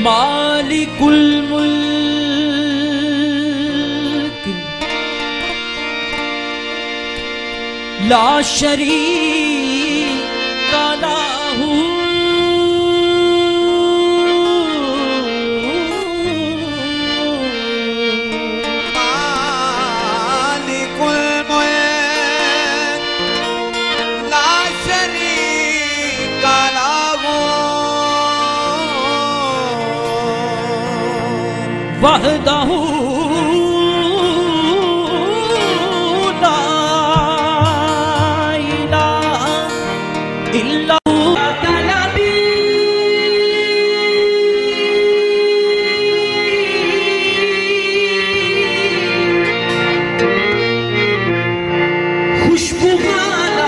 मालिकुल मुल्क ला शरीक लहू वहदहू ला इलाहा इल्लहू तलबी खुशबू वाला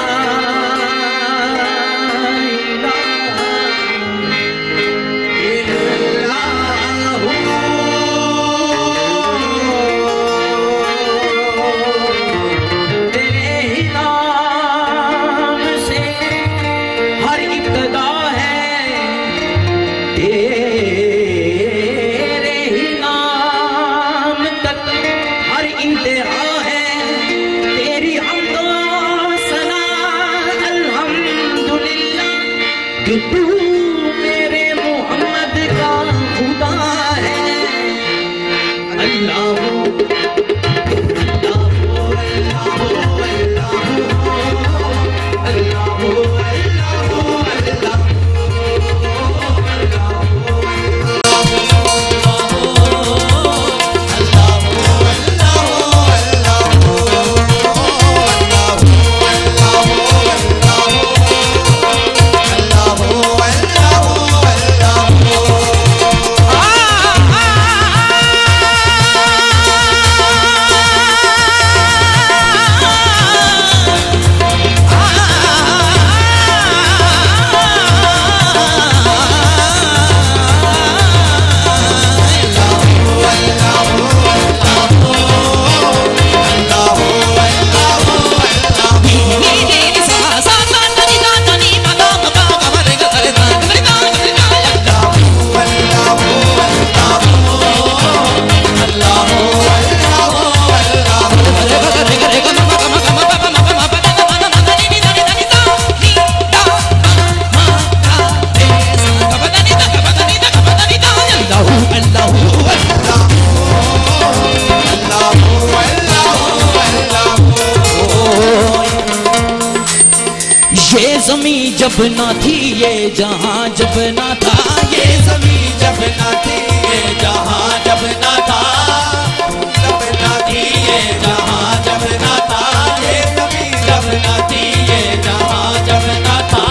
तू मेरे मोहम्मद का खुदा है। अल्लाह ज़मीं जब ना थी ये जहां जब ना था, ये ज़मीं जब ना थी ये जहां जब ना था, जब ना थी ये जहां जब ना था, ये ज़मीं जब ना थी ये जहां जब ना था,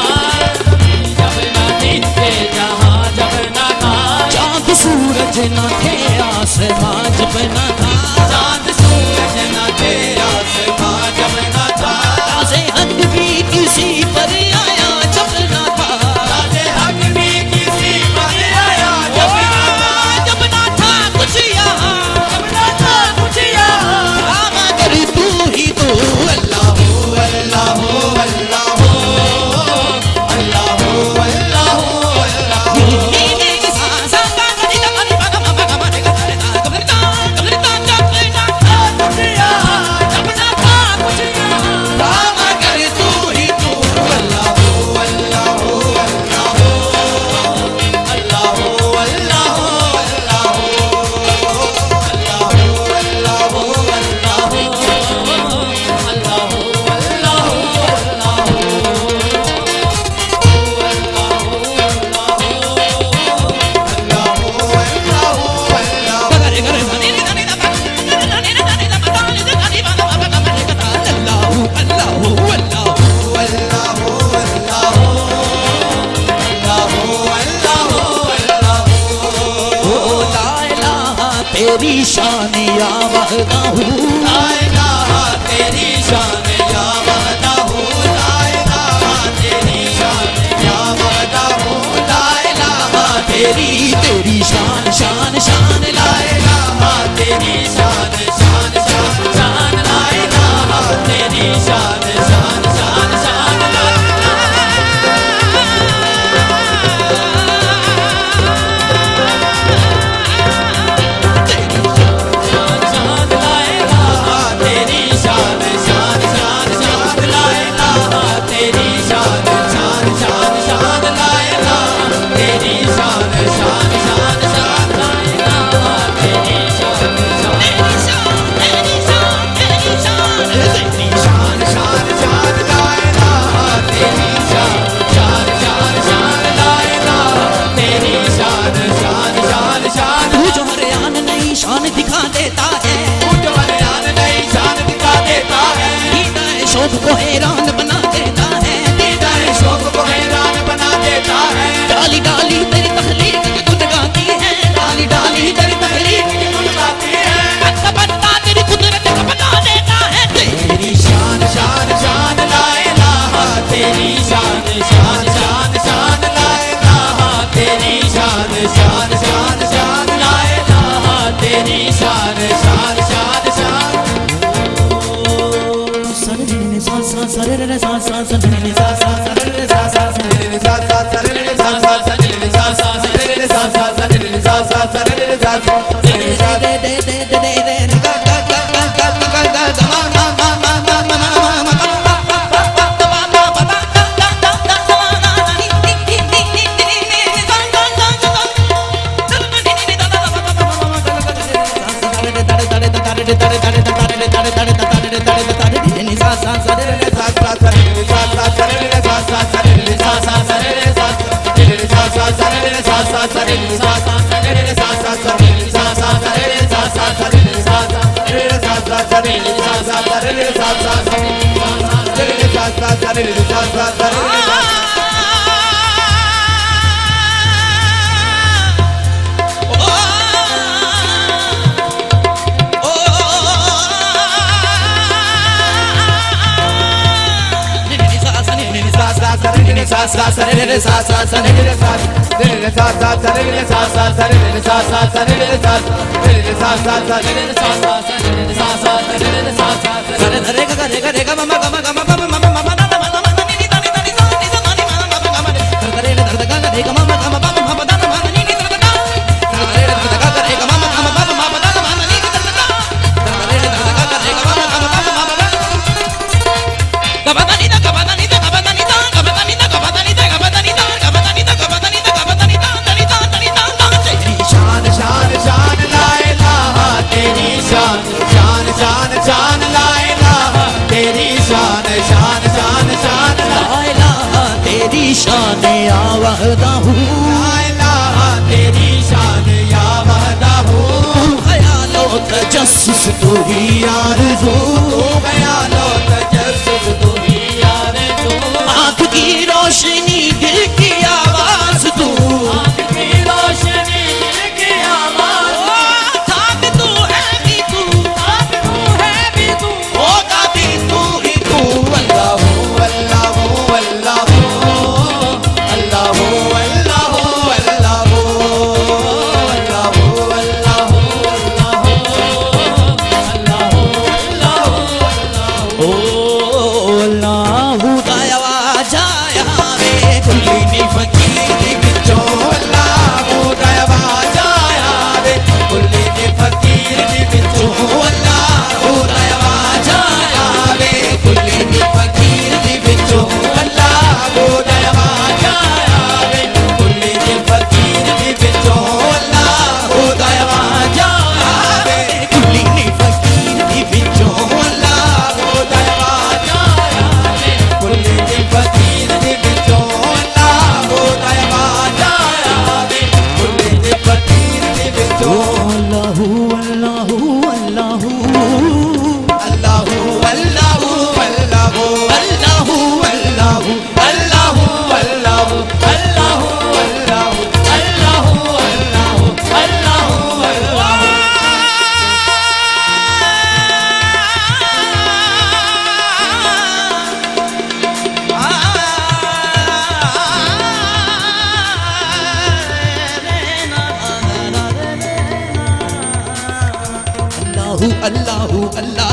जब ना थी ये जहां जब ना था, चाँद सूरज ना थे आसमां जब ना था, चाँद सूरज ना थे आसमां जब ना था, ताज़े हक भी किसी पर आया जब ना था, ताज़े हक भी किसी पर आया जब ना था, जब ना था कुछ यहाँ, जब ना था कुछ यहाँ, मगर तू ही तो अल्लाह हो अल्लाह हो अल्लाह हो अल्लाह हो अल्लाह हो अल्लाह हो। तेरी शान या वहदा हूँ, ला इलाहा तेरी शान या वहदा हूँ, ला इलाहा तेरी शान या वहदा हूँ, ला इलाहा तेरी तेरी शान शान शान, ला इलाहा तेरी शान शान शान शान, ला इलाहा तेरी शान शान शान शान, ला शान या वहदा हूँ, तेरी शान या वहदा हूँ, ख्यालो तजस्सुस तू ही आरज़ू, ख्यालो तजस्सुस तू ही आरज़ू, आँख की रोशनी दिल की आवाज़ तू, आँख की रोशनी दिल की आवाज़, खाक तू है भी तू, खाक तू है भी तू, होगा भी तू ही तू, अल्लाह अल्लाह अल्लाह अल्लाहु अल्लाहु अल्लाह